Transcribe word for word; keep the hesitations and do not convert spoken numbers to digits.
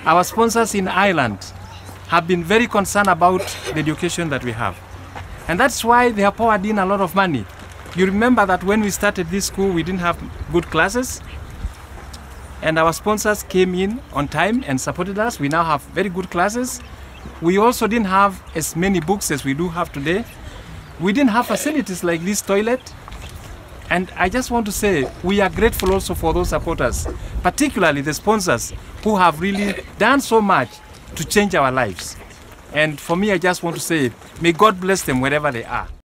Our sponsors in Ireland have been very concerned about the education that we have. And that's why they have poured in a lot of money. You remember that when we started this school, we didn't have good classes. And our sponsors came in on time and supported us. We now have very good classes. We also didn't have as many books as we do have today. We didn't have facilities like this toilet. And I just want to say, we are grateful also for those supporters, particularly the sponsors who have really done so much to change our lives. And for me, I just want to say, may God bless them wherever they are.